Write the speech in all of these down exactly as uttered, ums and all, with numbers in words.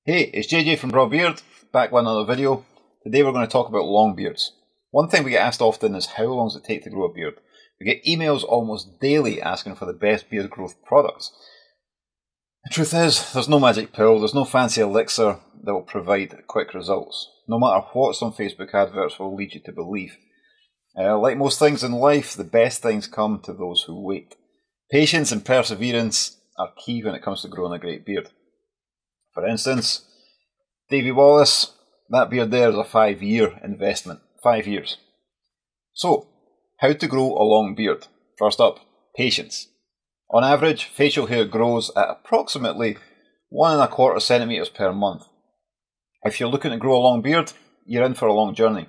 Hey, it's J J from Broad Beard, back with another video. Today we're going to talk about long beards. One thing we get asked often is how long does it take to grow a beard? We get emails almost daily asking for the best beard growth products. The truth is, there's no magic pill, there's no fancy elixir that will provide quick results. No matter what some Facebook adverts will lead you to believe. Uh, like most things in life, the best things come to those who wait. Patience and perseverance are key when it comes to growing a great beard. For instance, Davy Wallace, that beard there is a five year investment. Five years. So, how to grow a long beard? First up, patience. On average, facial hair grows at approximately one and a quarter centimetres per month. If you're looking to grow a long beard, you're in for a long journey.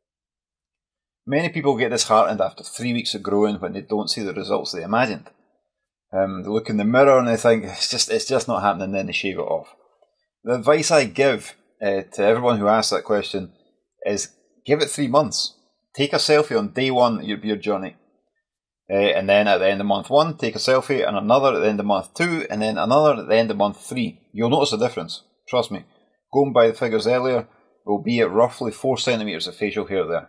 Many people get disheartened after three weeks of growing when they don't see the results they imagined. Um, they look in the mirror and they think, it's just, it's just not happening, then they shave it off. The advice I give uh, to everyone who asks that question is give it three months. Take a selfie on day one of your beard journey. Uh, and then at the end of month one, take a selfie, and another at the end of month two, and then another at the end of month three. You'll notice the difference. Trust me. Going by the figures earlier, we'll be at roughly four centimetres of facial hair there.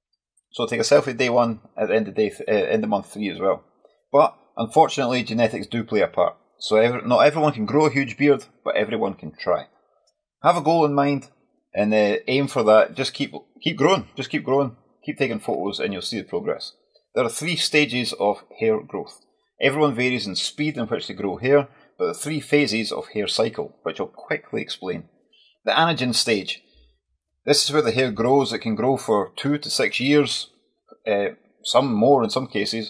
So take a selfie day one at the end of, day th- uh, end of month three as well. But unfortunately, genetics do play a part. So every, not everyone can grow a huge beard, but everyone can try. Have a goal in mind and uh, aim for that. Just keep keep growing. Just keep growing. Keep taking photos and you'll see the progress. There are three stages of hair growth. Everyone varies in speed in which they grow hair, but there are three phases of hair cycle, which I'll quickly explain. The anagen stage. This is where the hair grows. It can grow for two to six years, uh, some more in some cases.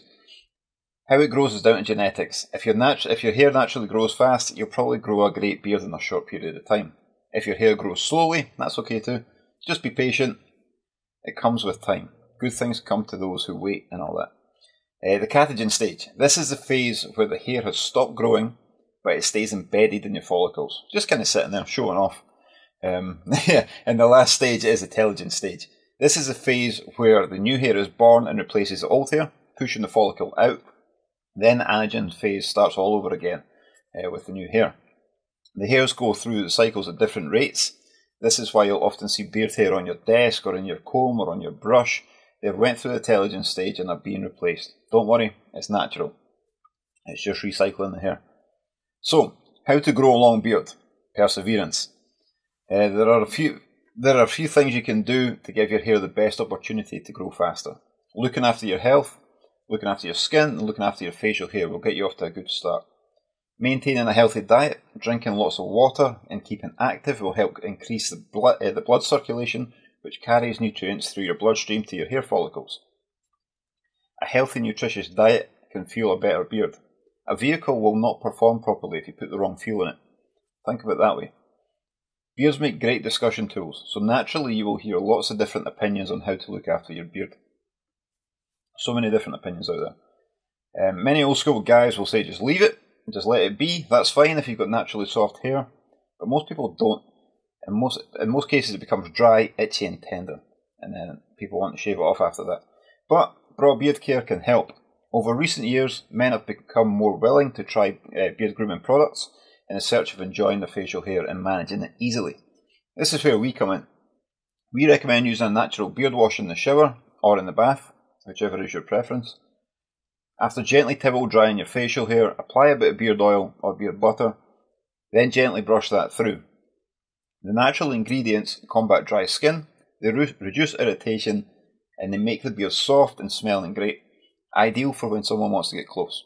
How it grows is down to genetics. If, natu- if your hair naturally grows fast, you'll probably grow a great beard in a short period of time. If your hair grows slowly, that's okay too. Just be patient. It comes with time. Good things come to those who wait and all that. Uh, the catagen stage. This is the phase where the hair has stopped growing, but it stays embedded in your follicles. Just kind of sitting there, showing off. Um, and the last stage is the telogen stage. This is the phase where the new hair is born and replaces the old hair, pushing the follicle out. Then the anagen phase starts all over again uh, with the new hair. The hairs go through the cycles at different rates. This is why you'll often see beard hair on your desk or in your comb or on your brush. They've went through the telogen stage and are being replaced. Don't worry, it's natural. It's just recycling the hair. So, how to grow a long beard? Perseverance. Uh, there are a few there are a few things you can do to give your hair the best opportunity to grow faster. Looking after your health, looking after your skin, and looking after your facial hair will get you off to a good start. Maintaining a healthy diet, drinking lots of water, and keeping active will help increase the blood, uh, the blood circulation, which carries nutrients through your bloodstream to your hair follicles. A healthy, nutritious diet can fuel a better beard. A vehicle will not perform properly if you put the wrong fuel in it. Think of it that way. Beards make great discussion tools, so naturally you will hear lots of different opinions on how to look after your beard. So many different opinions out there. Um, many old school guys will say just leave it, just let it be. That's fine if you've got naturally soft hair, but most people don't. In most in most cases, it becomes dry, itchy, and tender, and then people want to shave it off after that. But broad beard care can help. Over recent years, men have become more willing to try uh, beard grooming products in a search of enjoying their facial hair and managing it easily. This is where we come in. We recommend using a natural beard wash in the shower or in the bath, whichever is your preference. After gently towel drying your facial hair, apply a bit of beard oil or beard butter, then gently brush that through. The natural ingredients combat dry skin, they re- reduce irritation, and they make the beard soft and smelling great, ideal for when someone wants to get close.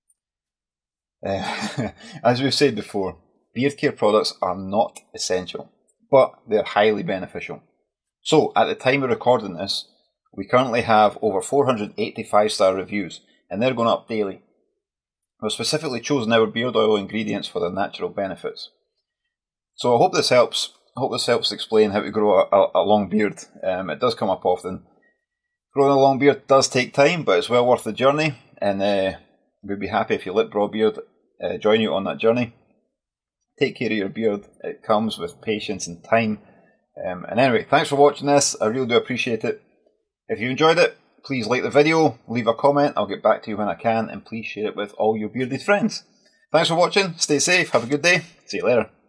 Uh, as we've said before, beard care products are not essential, but they're highly beneficial. So, at the time of recording this, we currently have over four hundred eighty-five star reviews, and they're going up daily. We've specifically chosen our beard oil ingredients for their natural benefits. So I hope this helps. I hope this helps explain how to grow a, a, a long beard. Um, it does come up often. Growing a long beard does take time, but it's well worth the journey, and uh, we'd be happy if you let Broad Beard uh, join you on that journey. Take care of your beard. It comes with patience and time. Um, and anyway, thanks for watching this. I really do appreciate it. If you enjoyed it, please like the video, leave a comment, I'll get back to you when I can, and please share it with all your bearded friends. Thanks for watching, stay safe, have a good day, see you later.